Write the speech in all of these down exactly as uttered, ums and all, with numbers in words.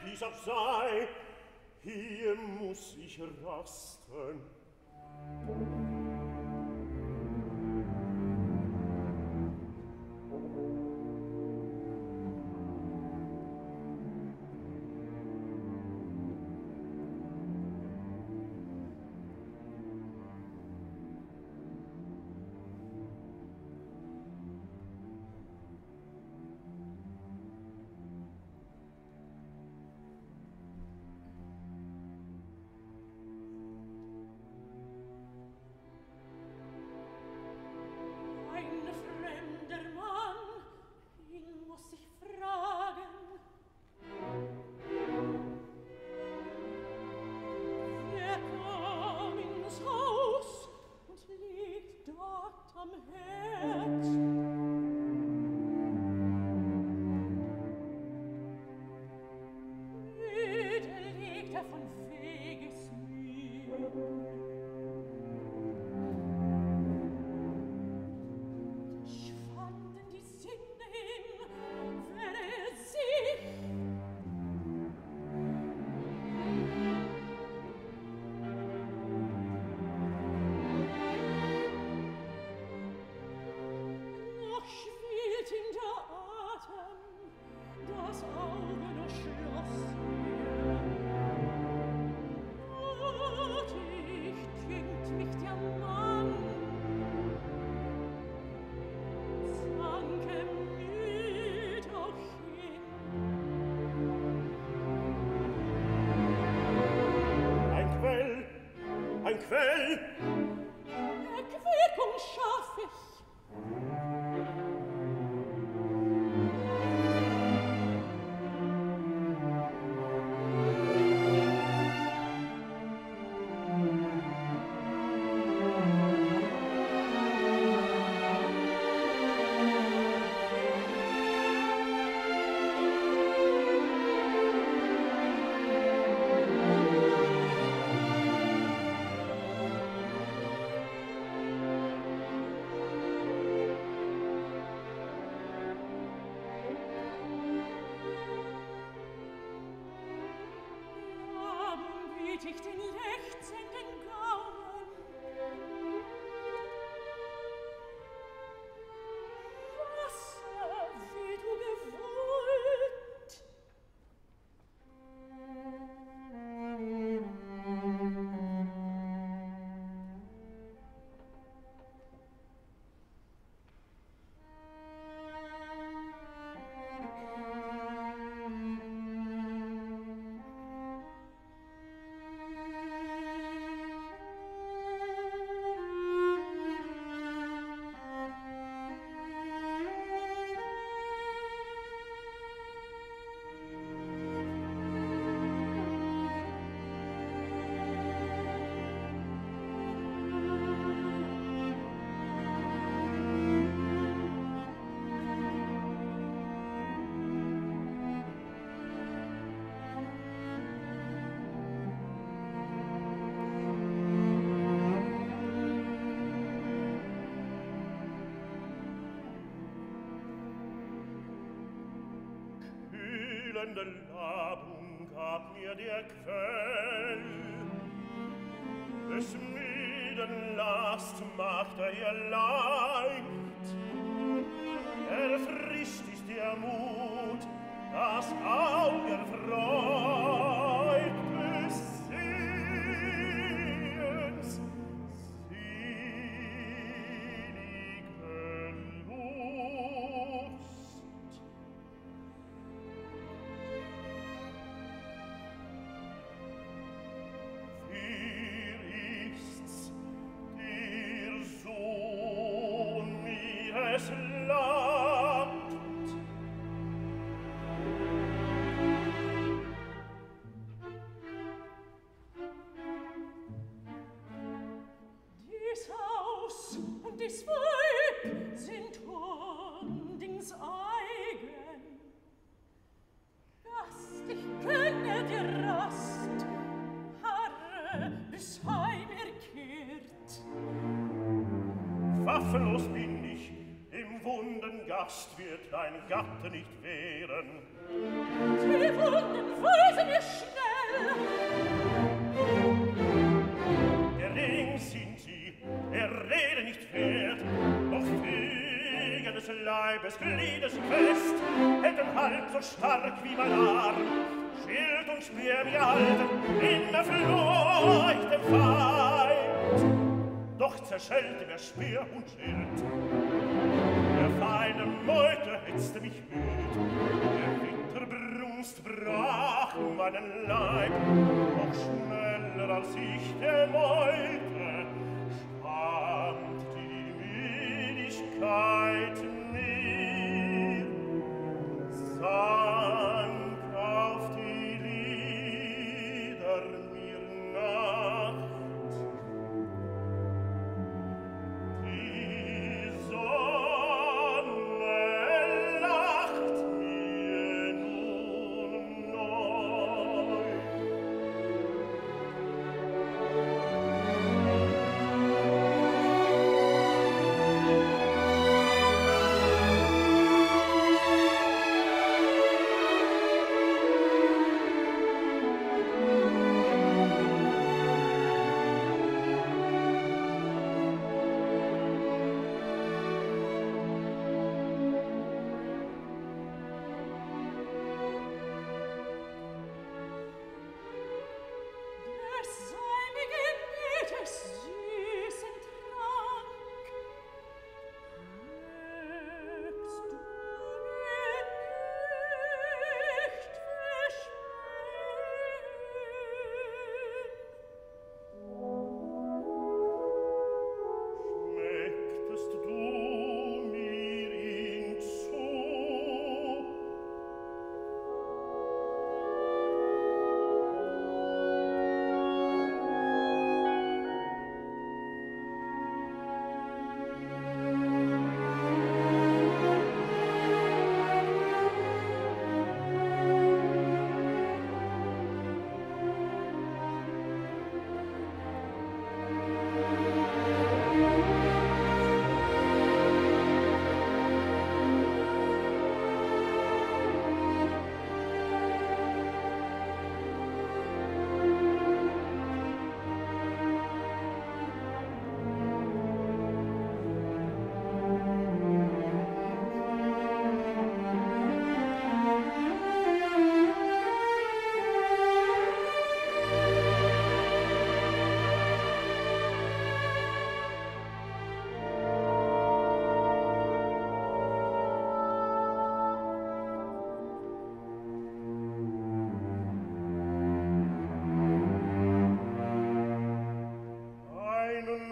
dies auch sei, hier muss ich rasten. Labung gab mir der Quell, des müden Last macht er ihr Leid, erfrischt ist der Mut, das Auge freut des Sehens, selige Lust. Für ist's, der Sohn mir es lammt, dies Haus und dies Volk sind Hundings eigen. Gast, ich gönne dir Rast, Harre, bis heim er kehrt. Waffenlos bin ich im wunden Gast, Gast wird dein Gatte nicht wehren. Die Wunden weisen mir schnell. Gering sind sie, der Rede nicht wert, doch Füge des Leibes, Gliedes fest, hätten halb so stark wie mein Arm, Schild und Speer mir halten, immer floh ich dem Feind. Doch zerschellte mir Speer und Schild, der feine Meute hetzte mich müd, der Winterbrunst brach meinen Leib, noch schneller als ich der Meute spannt die Müdigkeit mir, sank auf die Lider mir Nacht. Die Sonne lacht mir nun neu. Es sei mir gebietet süßen Trank. Mögst du mir nicht Schmecktest du mir ihn zu? Einen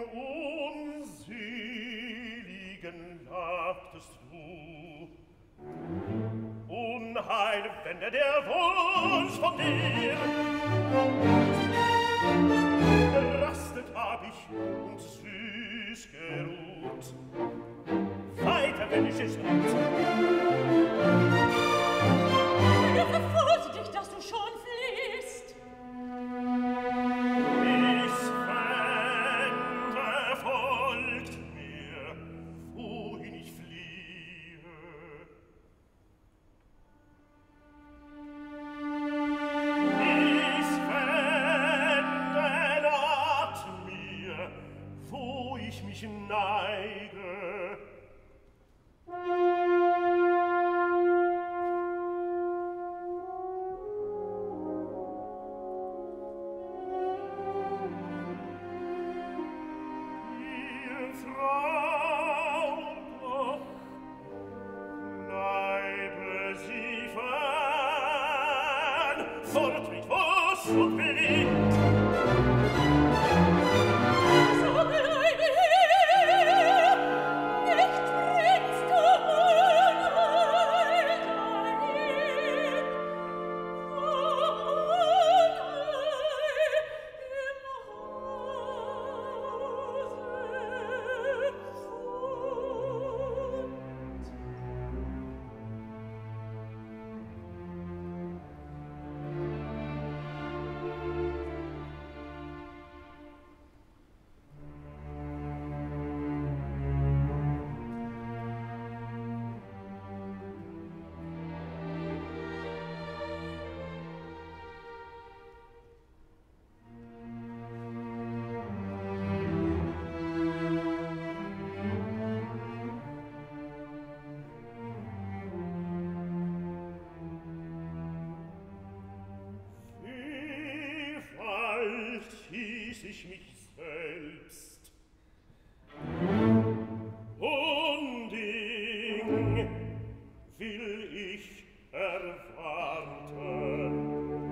Unseligen labtest du, Unheil wende der Wunsch von dir. Gerastet hab ich und süß geruht, weiter wenn ich es ruht. Wäre vorsichtig, dass du schon fliehst. Dies Fände folgt mir, wohin ich fliehe. Dies Fände naht mir, wo ich mich neige. Ihr Frau doch, bleibe sie fern, fort mit Fuß und Blind. So bleibe hier, nicht bringst du Unheil dahin. Unheil im Hause ich mich selbst. Hunding will ich erwarten.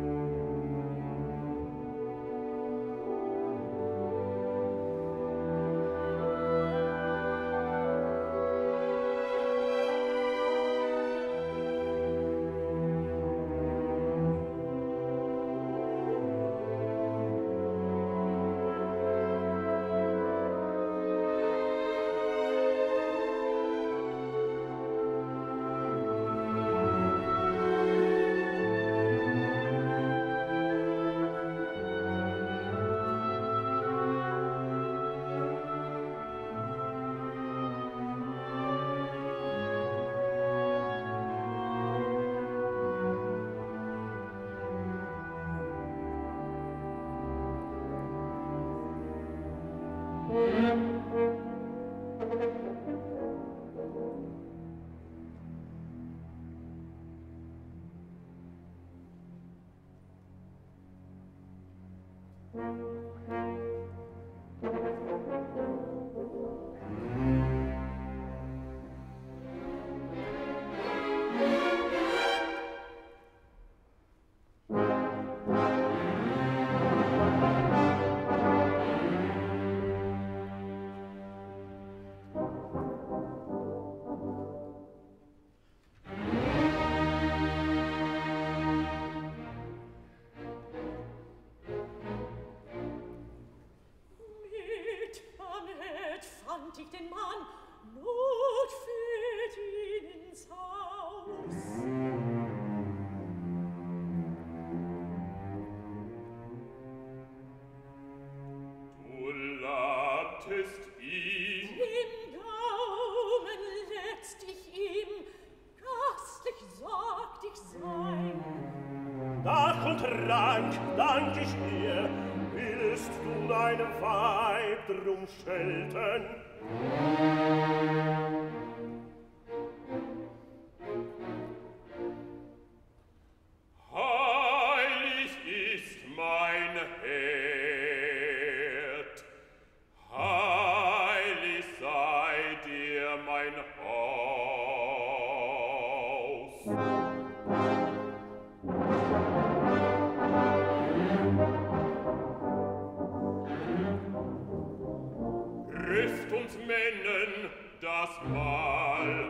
Schelten. Heilig ist mein Herd, heilig sei dir mein Haus. Rüst uns Männen das Mahl.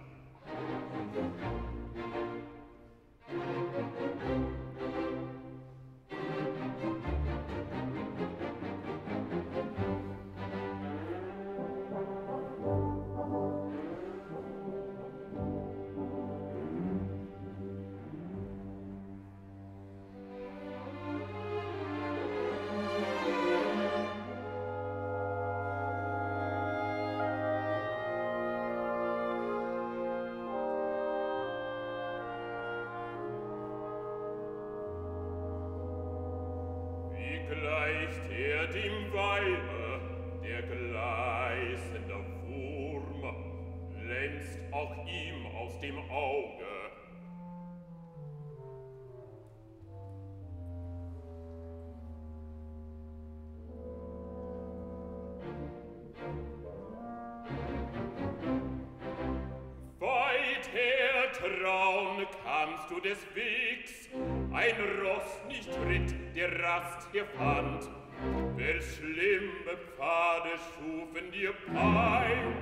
Gleicht er dem Weibe, der gleißende Wurm, glänzt auch ihm aus dem Auge. Weit her trauen kannst du des Wegs, ein Ross nicht ritt, der Rast hier fand. Welch schlimme Pfade schufen dir Pein.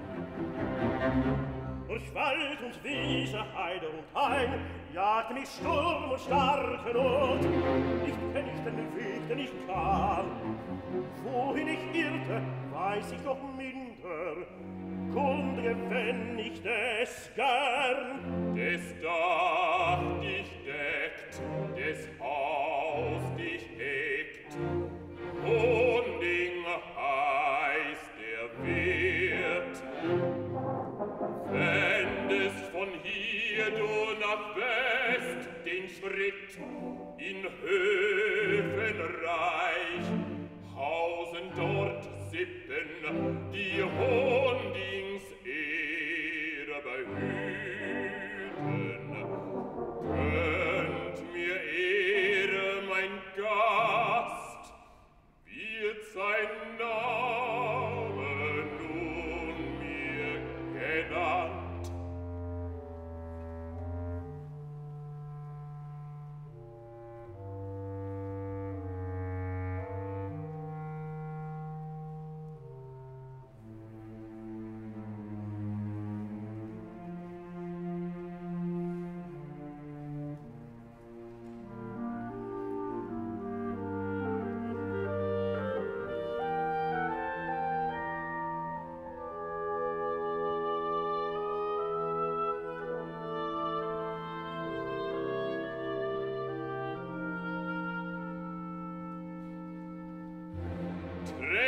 Durch Wald und Wiese, Heide und Hain jagte mich Sturm und starke Not. Nicht kenn ich den Weg, den ich kam. Wohin ich irrte, weiß ich doch minder. Kundige, wenn ich des gern. Des Dach dich deckt, des Haus dich hegt. Hunding heißt der Wirt. Wendest von hier du nach West den Schritt, in Höfenreich hausen dort Sippen, die Hundings Ehre behüten. Gönnt mir Ehre, mein Gast, wir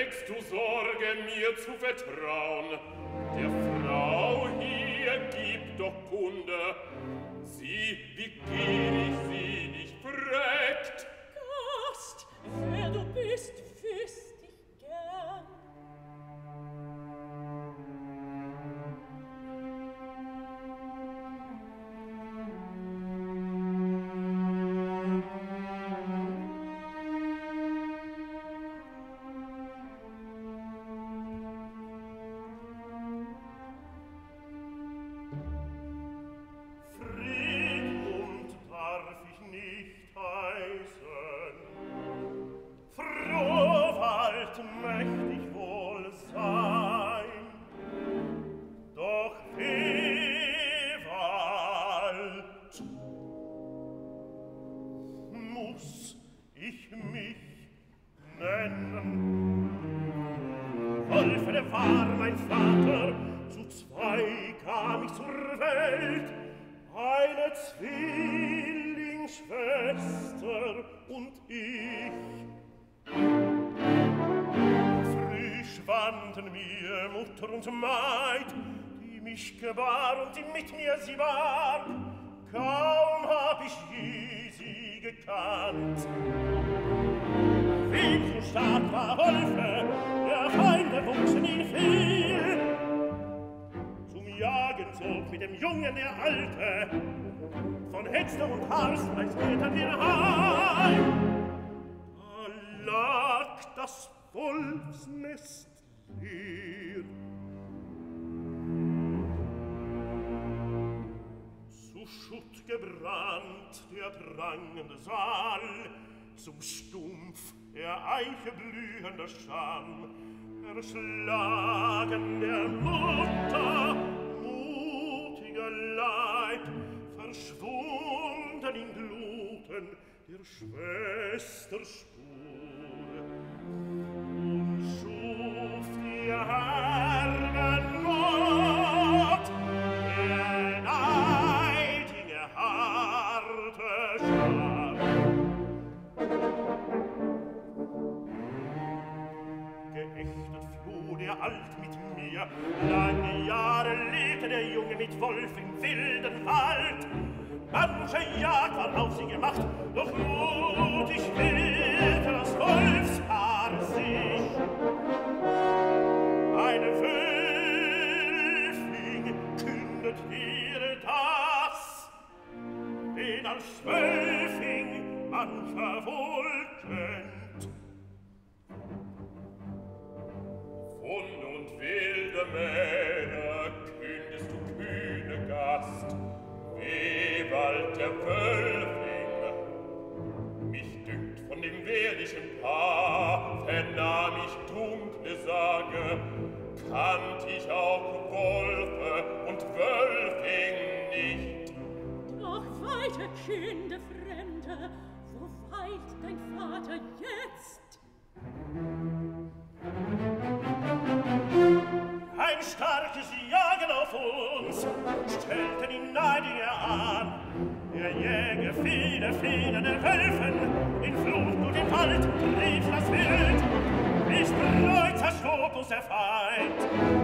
trägst du Sorge, mir zu vertrauen? Der Frau hier gibt doch Kunde. Sieh, wie gierig sie dich fragt. Gast, wer du bist, wüßt ich gern. Und Maid, die mich gebar und die mit mir sie war, kaum hab ich je sie gekannt. Wie so stark war Wolfe, der Feinde wuchsen ihn viel. Zum Jagen zog mit dem Jungen der Alte, von Hetzler und Harstreis kehrten wir heim. Da lag das Wolfsnest leer. Schutt gebrannt der prangende Saal, zum Stumpf der Eiche blühender Stamm, erschlagen der Mutter mutiger Leib, verschwunden in Gluten der Schwester Spur. Und schuf die Herren Mord, der neidige harte Scham. Geächtet floh der Alt mit mir, lange Jahre lebte der Junge mit Wolf im wilden Wald. Manche Jagd war auf sie gemacht, doch mutig wählte das Wolfspaar sich. Eine Wölfin kündet ihr das, den als Wölfing mancher wohl kennt. Wund und wilde Männer kündest du kühne Gast, wie bald der Wölfing. Mich dünkt von dem wehrlichen Paar, vernahm ich dunkle Sage, kannt ich auch Wolfe und Wölfing nicht. Doch weiter künde Fremde, wo weilt dein Vater jetzt? Ein starkes Jagen auf uns stellte die Neidinger an. Der Jäger viele, viele der Wölfen in Flut und im Wald trieb das Wild, bis Bräut zerstob uns der Feind.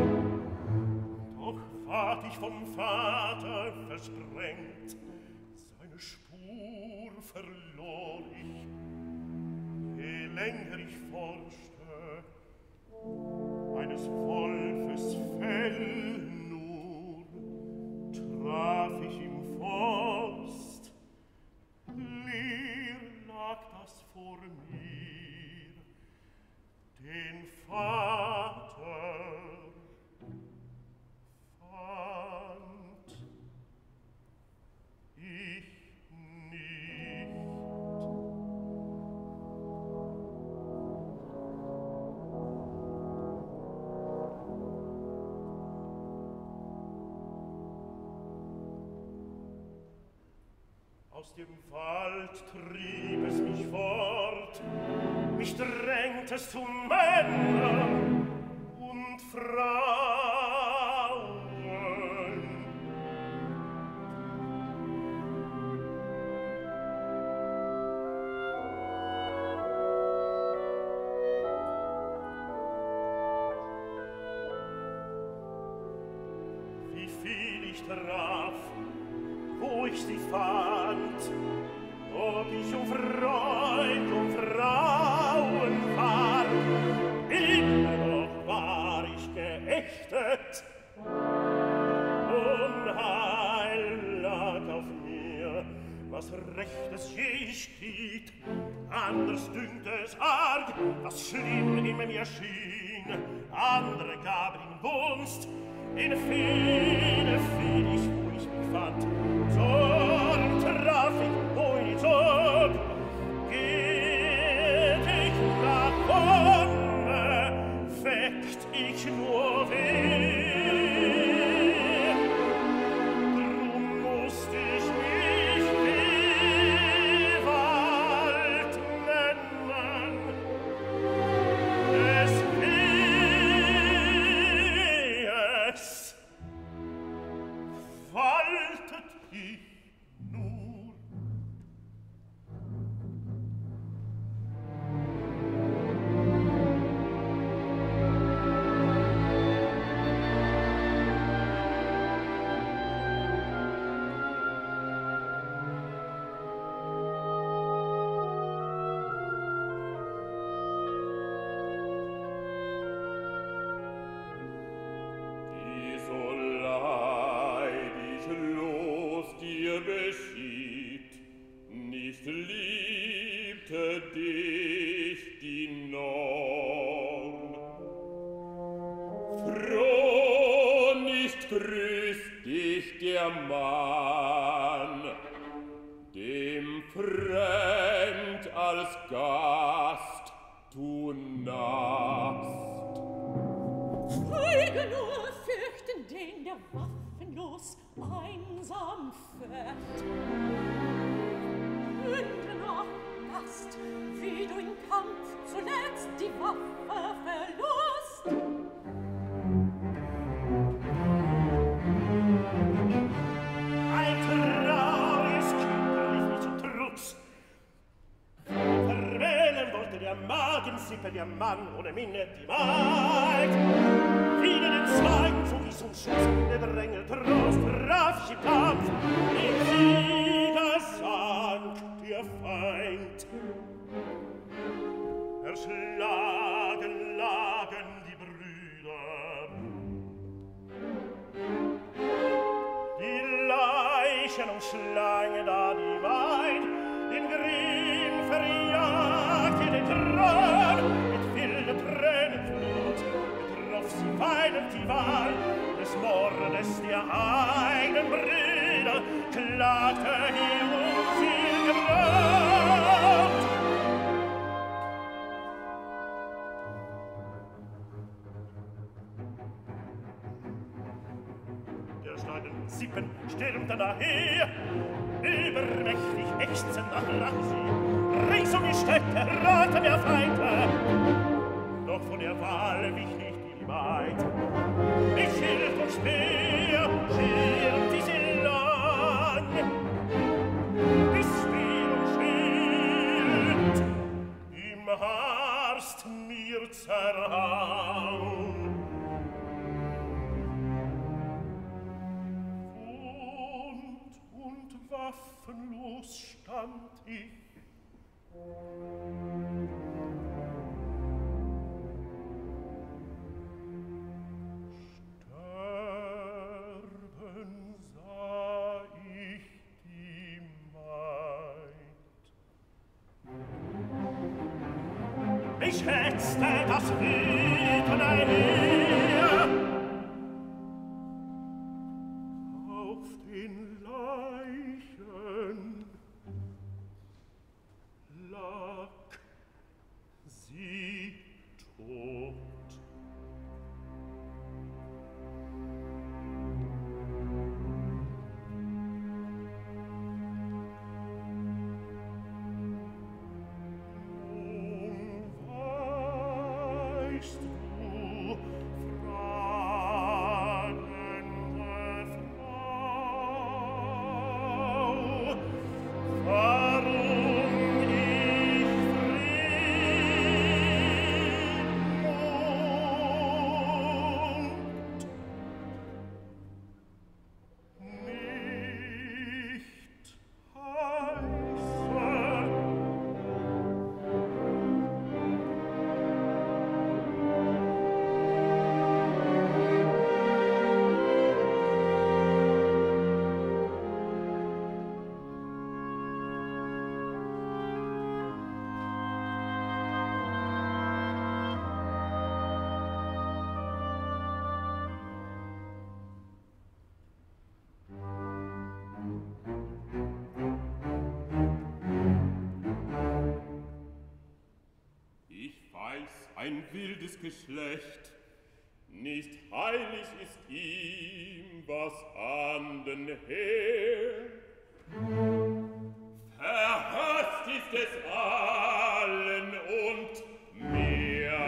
Doch ward ich vom Vater versprengt, seine Spur verlor ich, je länger ich forschte, eines Wolfes Fell nur traf ich im Forst, leer lag das vor mir, den Vater fand ich nicht. Aus dem Wald trieb es mich fort, mich drängt es zu Männern und Frauen. traf, wo ich sie fand, ob ich um Freund, um Frauen war, immer noch war ich geächtet. Unheil lag auf mir, was Rechtes je geschieht, anders dünkt es arg, was schlimm in mir schien, andere gaben ihm Gunst, in Fehde fiel ich, wo ich mich fand, Zorn traf ich, wo ich zog, geht ich nach Wonne, weckt ich nur weh. Drum musst ich mich Gewalt nennen, es es waltet ich nur. Mann, dem Fremd als Gast du nahst. Folge nur, fürchten den, der waffenlos einsam fährt. Hünde noch, Gast, wie du im Kampf zuletzt die Waffe verlust. Ein trauriges Kind rief mich zum Trutz. Verwählen wollte der Magensippe, der Mann ohne Minne, die Maid. Wieder den Zweigen zog ich zum Schuss, der Drängel Trost traf ich im Kampf. Im Sieger sank der Feind. Erschlagen lagen die Brüder. Die Leichen umschlangen da die Maid, den Grimm verjagte den Thron, mit wilden Tränenflut betroff sie weinend die Wahl des Mordes der eigenen Brüder, klagte die unzählige Braut. Der Schneiden Sippen stürmte daher, übermächtig ächzend nach Rache. Rings um die Städte rannten der Feinde, doch von der Wahl wich nicht die Maid. Mit Schild und Speer schirmte sie lang, bis Speer und Schild im Harst mir zerhauen. Waffenlos stand ich. Sterben sah ich die Maid. Ich hetzte das Wüten einher auf den Leichen lag sie tot. Nun weißt du, wildes Geschlecht. Nicht heilig ist ihm, was an den Heer. Verhasst ist es allen und mehr.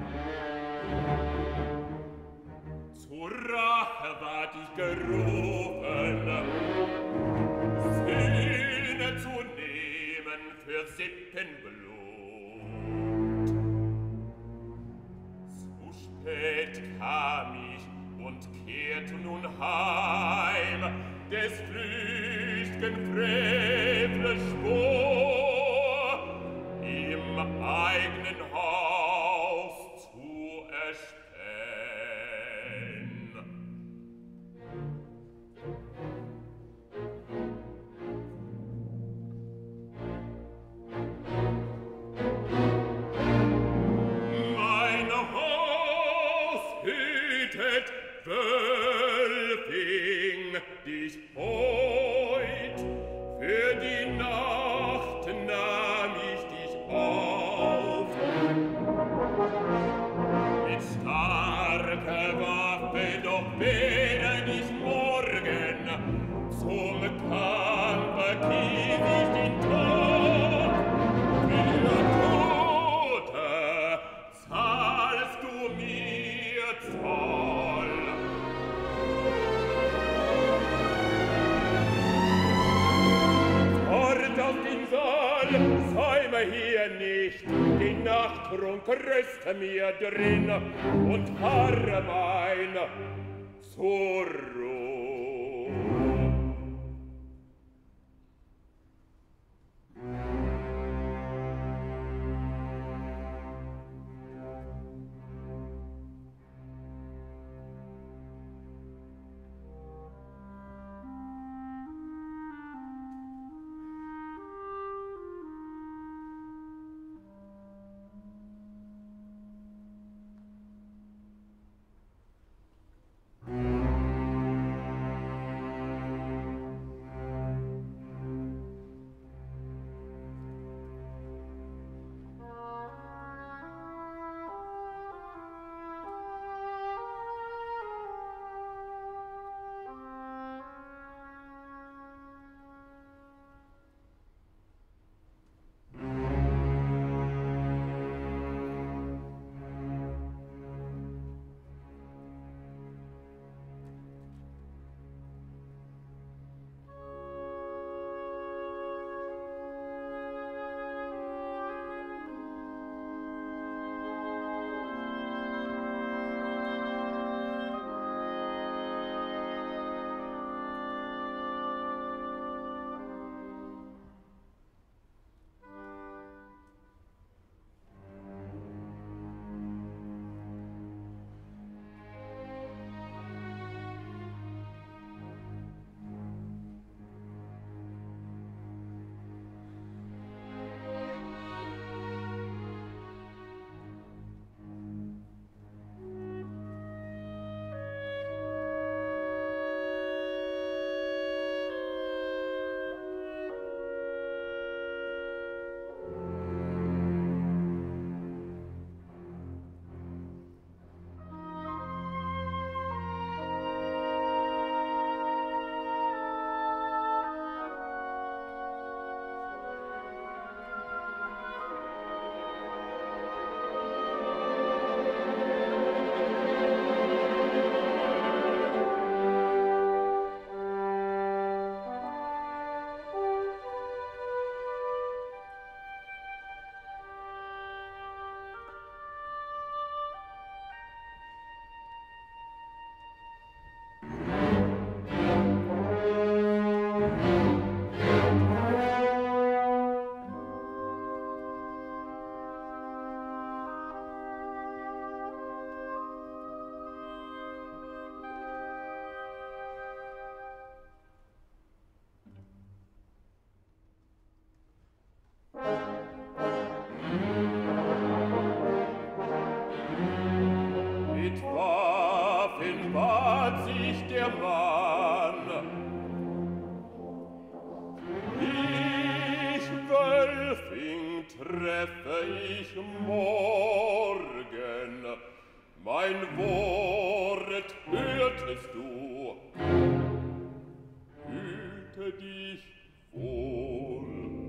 Zur Rache ward ich gerufen, Sühne zu nehmen für Sippenblut. Zu spät kam ich und kehrte nun heim, des flücht'gen Frevles Spur im eigenen Haus zu erspähen. Mein Haus hütet Wölfing, dich heut, für die Nacht nahm ich dich auf. Mit starker Waffe doch werde dich morgen zum Kampf kiel ich den Tod. Für Tote zahlst du mir Zoll. Fort auf den Saal, säume hier nicht, die Nachttrunk rüste mir drin und harre mein zur Ruhe. treffe ich morgen Mein Wort hörtest du. Hüte dich wohl.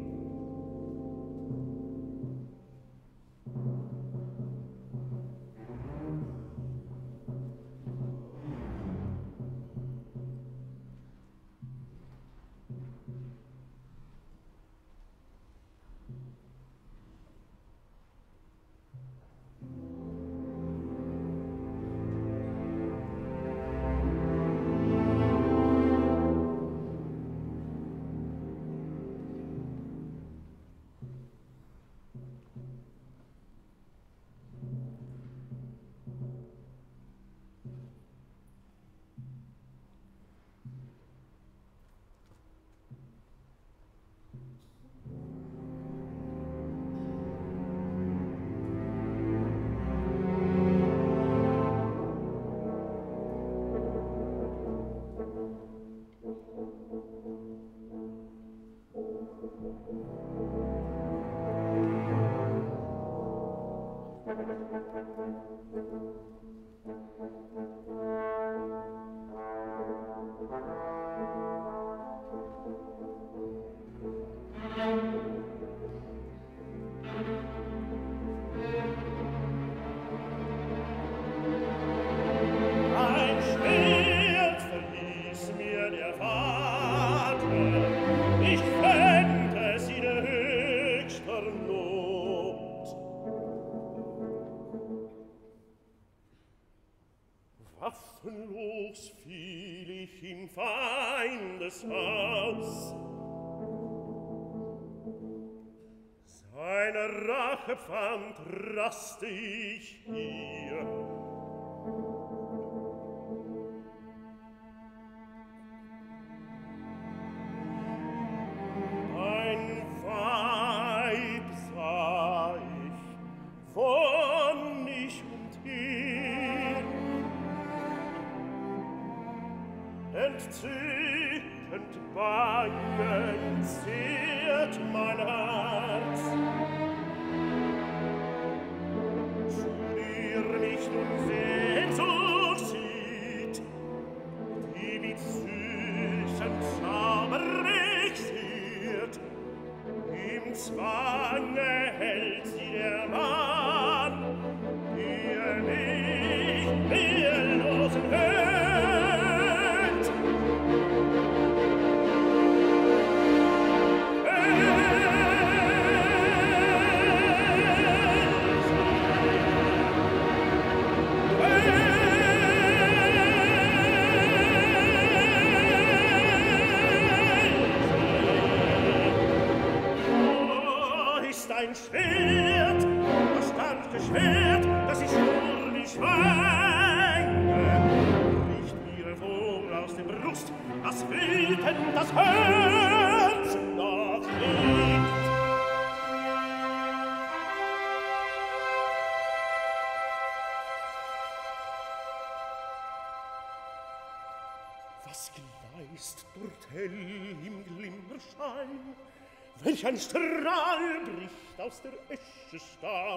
Waffenlos fiel ich in Feindeshaus. Seine Rache fand, raste ich hier. Ein Weib sah ich von mich und her. Entzückend bangend zehrt mein Herz. Zu dir mich nun Sehnsucht zieht, die mit süßem Zauber mich ziert. Im Zwange hält sie der Mann, der mich wehrlosen hört. Ein Schwert, das starke Schwert, das ich vor mich weine, bricht mir vor aus der Brust, das wütend das Herz nachlegt. Was gleist dort hell im Glimmerschein? Welch ein Strahl bricht aus der Esche Stamm.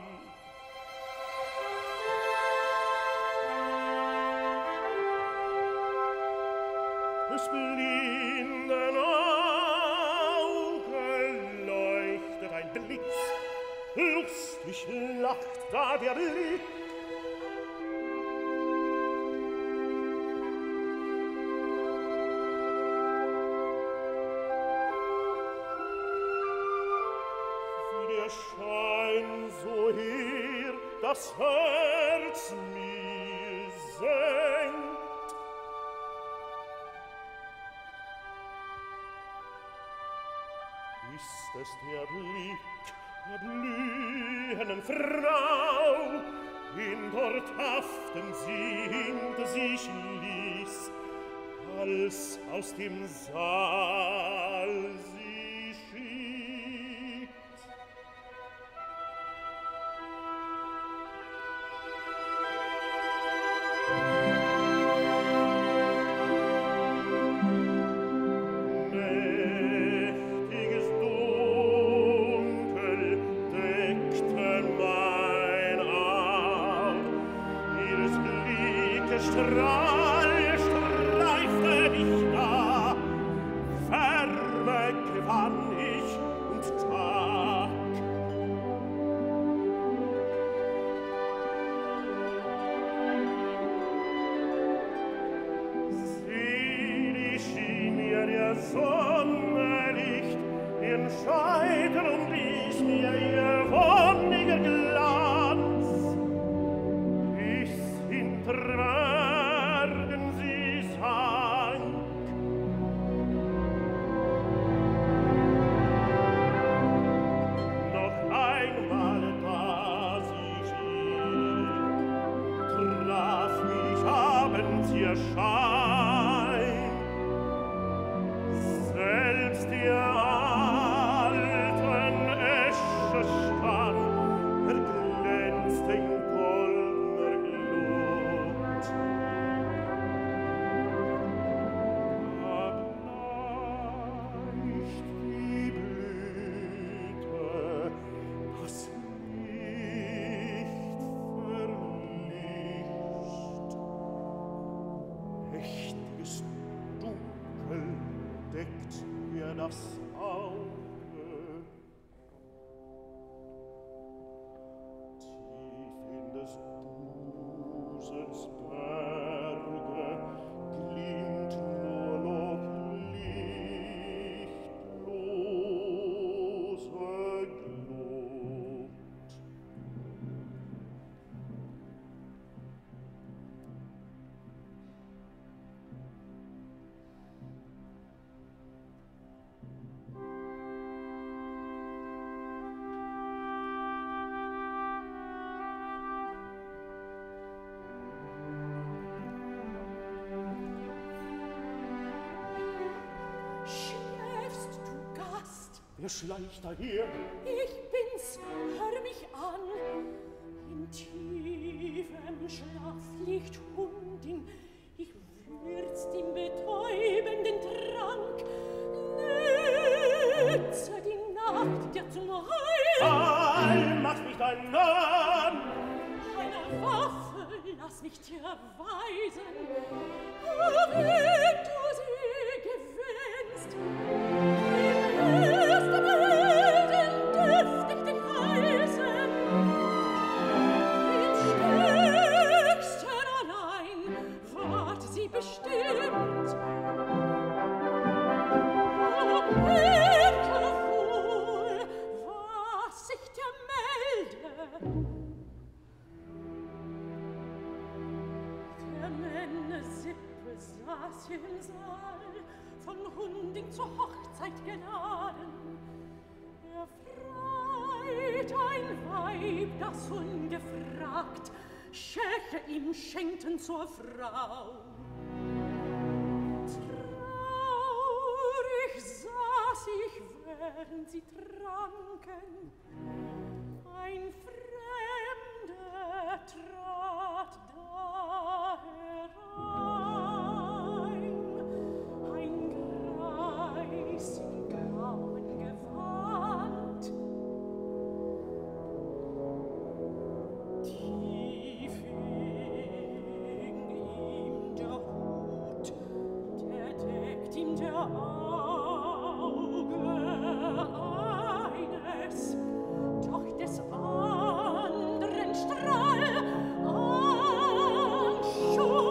Des blinden Auge leuchtet ein Blitz, lustig lacht da der Blick. Schein so her das Herz mir senkt. Ist es der Blick der blühenden Frau, in dort haften sie hinter sich ließ, als aus dem Saal sie schied? Is Strahl streifte mich da, Wärme gewann ich und Tag. Selig schien mir der Sonnenlicht in Scheitel und ließ mir ihr wonniger Glanz. Bis hinter Bergen sie sank. Noch einmal da sie schien, traf mich abends ihr Schein. Selbst ihr alten Eschespann erglänzte in goldener Glut. Da bleicht die Blüte, das Licht verlischt. Mächtiges Dunkel deckt mir das Auge. Tief in des Busens Berge glimmt nur noch lichtlose Glut. Schläfst du, Gast? Wer schleicht daher? Ich bin's, hör mich an. In tiefem Schlaf liegt Hunding, ich würzt im betäubenden Trank. Nütze die Nacht dir zum Heil. Allmacht mich dein Mann! Eine Waffe lass mich dir weisen, wenn du sie gewinnst. Im ersten Helden dürft ich dich heißen, im stärksten allein ward sie bestimmt. O merke wohl, was ich dir melde. Der Männer Sippe saß im Saal, von Hunding zur Hochzeit geladen. Er freit ein Weib, das ungefragt Schäche ihm schenkten zur Frau. Traurig saß ich, während sie tranken. Ein Fremder trat da herein, ein Greis im grauen Gewand. Tief hing ihm der Hut, der deckt ihm der Auge eines, doch des anderen Strahl anschub.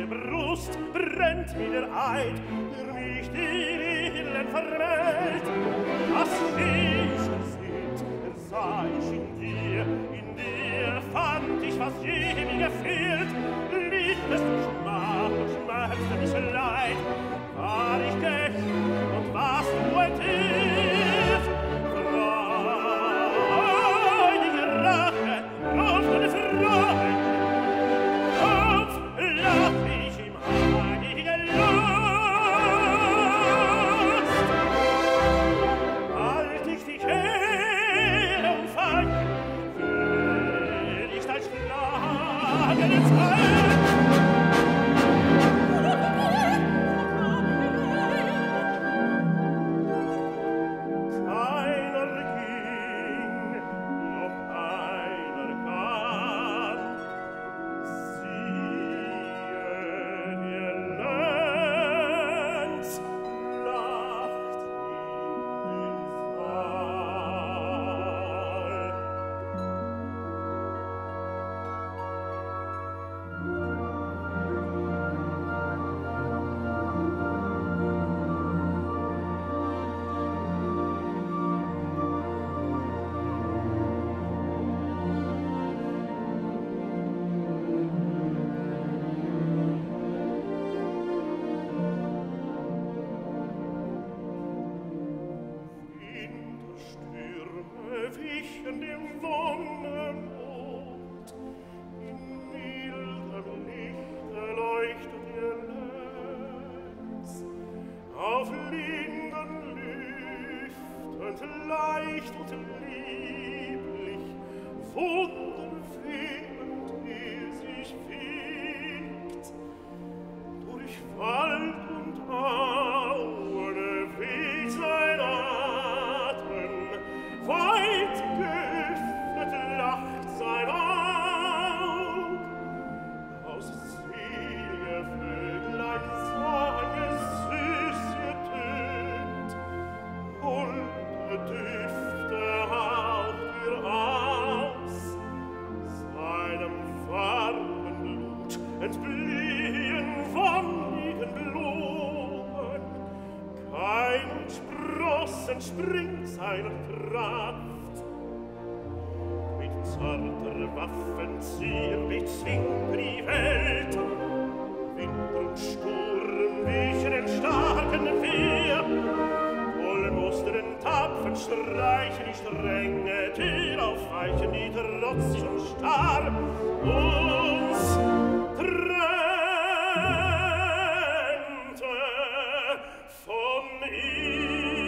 Brust brennt wie der Eid, der mich die Willen vermählt. Was Fischer sind, sah ich in dir, in dir fand ich, was je mir gefehlt. Liebest du Schmach und schmerzte mich Leid, war ich gecht und warst du entirrt. Freudige Rache, ruft eine Freude, auf lach ich im heiligen Lust. Halt ich dich her und fang, will ich dein Schlagen ins Heil. Springt seiner Kraft. Mit zarter Waffen zierlich zwingt die Welt. Wind und Sturm wichen den starken Wehr. Voll Mustern tapfen streichen die strenge Tür auf Weichen, die trotzig und starr uns trennte von ihm.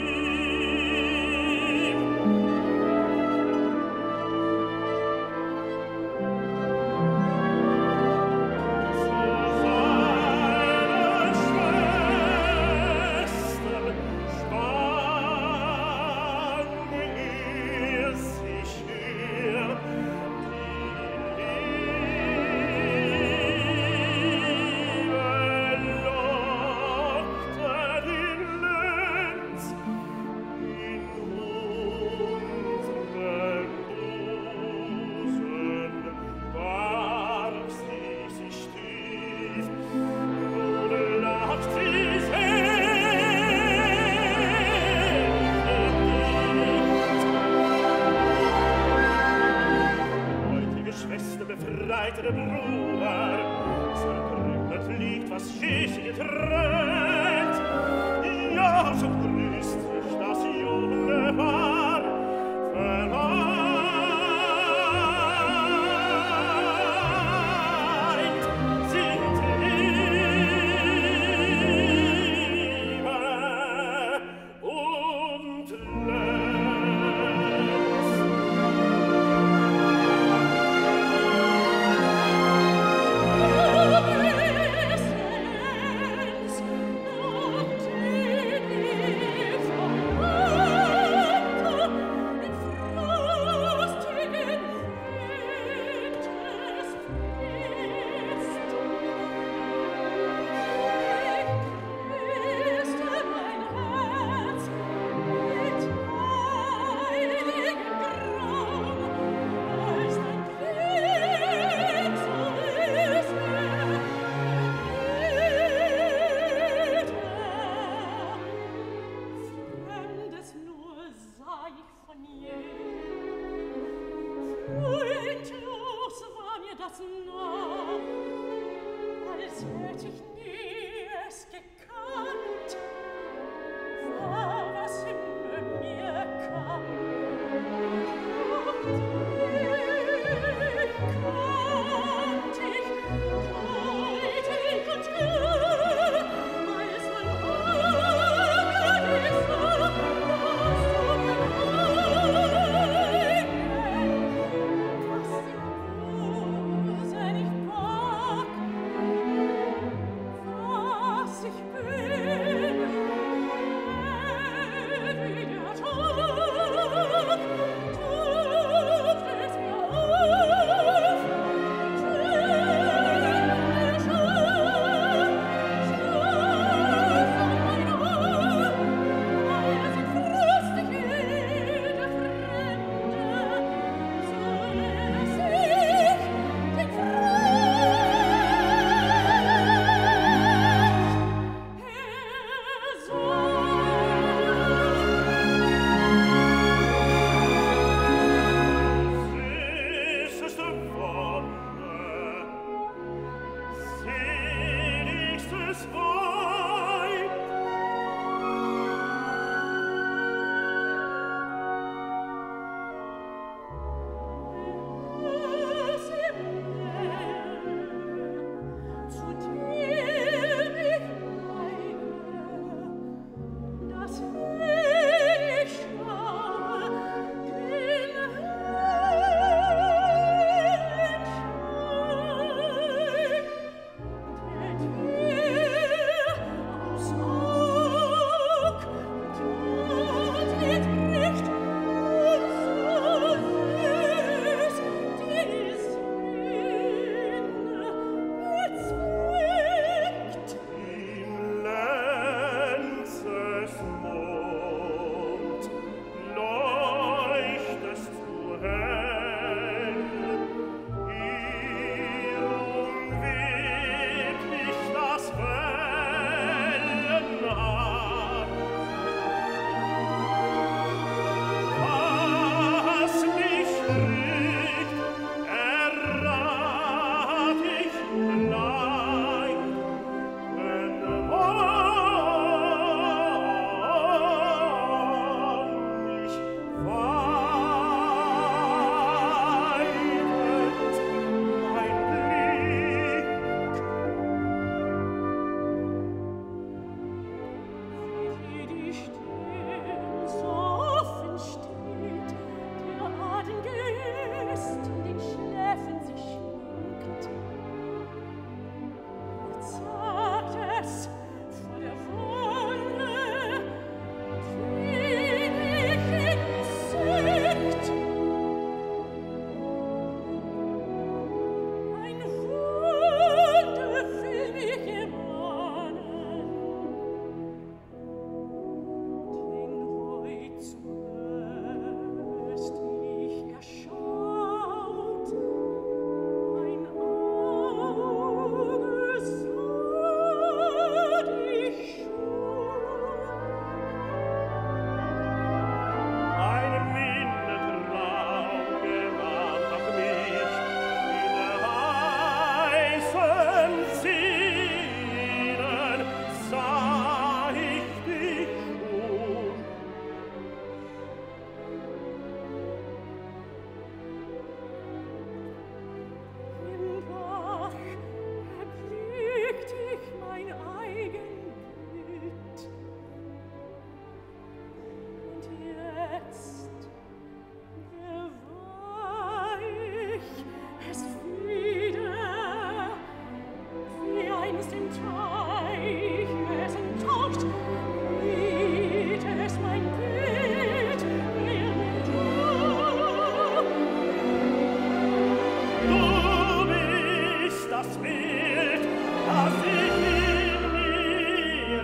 Der Bruder, zertrümmert liegt, was je sie getrennt. Ja, so grüßt sich das junge Paar, vereint sind Liebe und Lenz. Yes,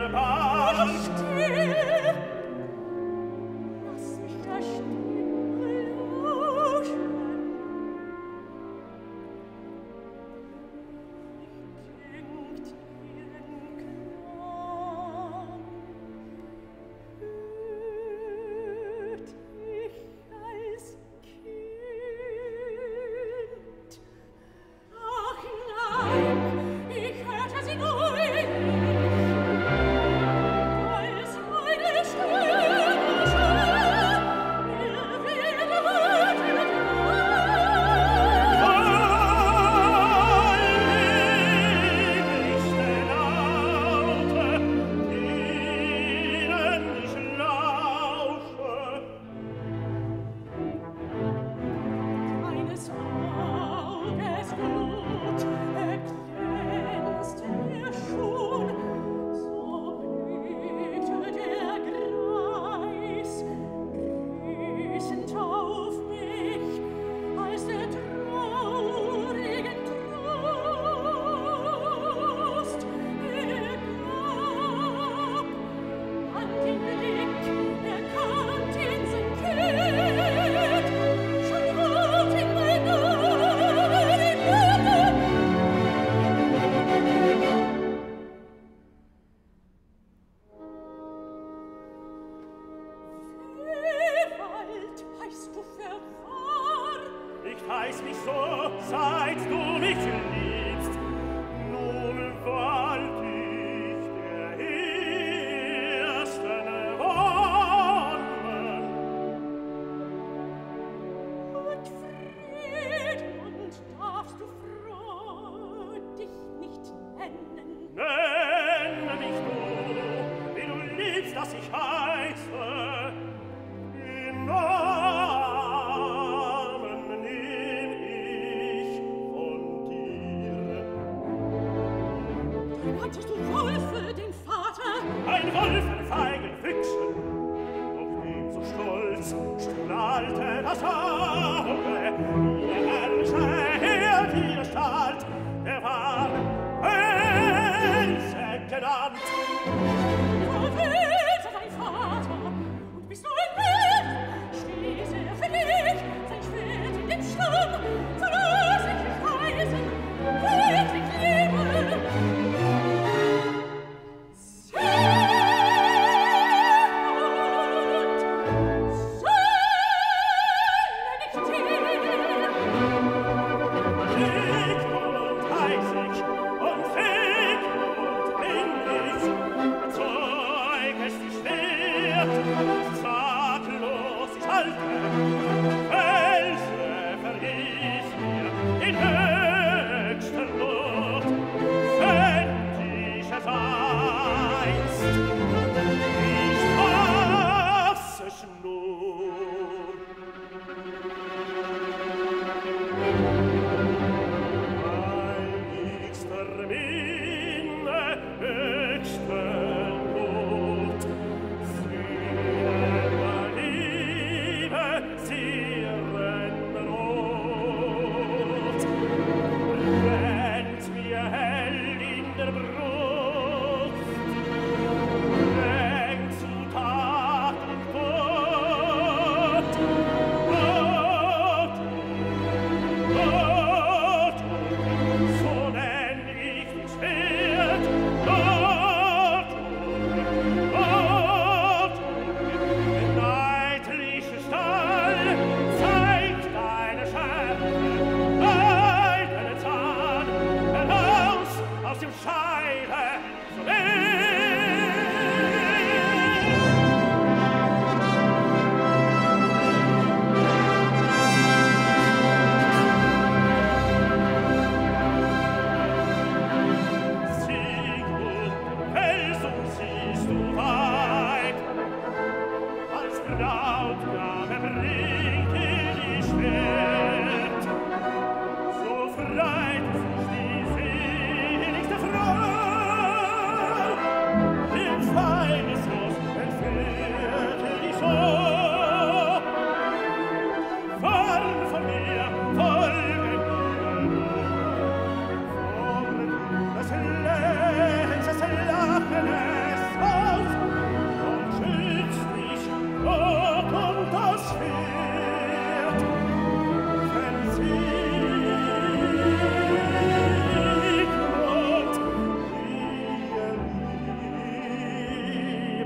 Lachen es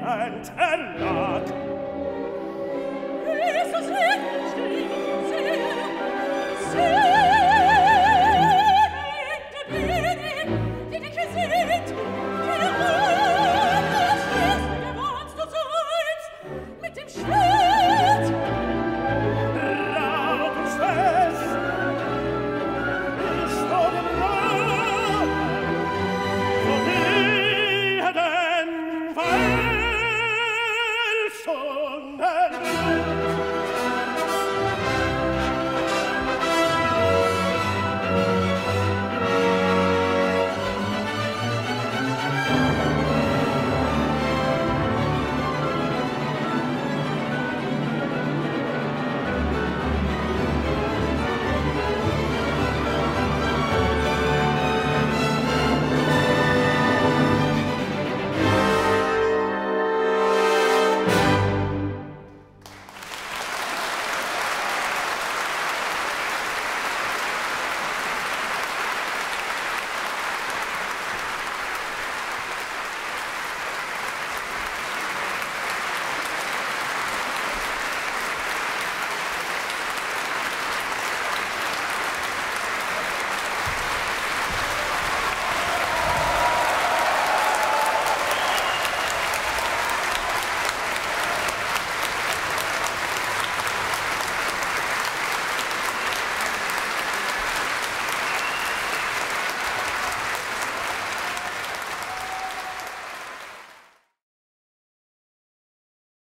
Hand erlag. Jesus, Herr!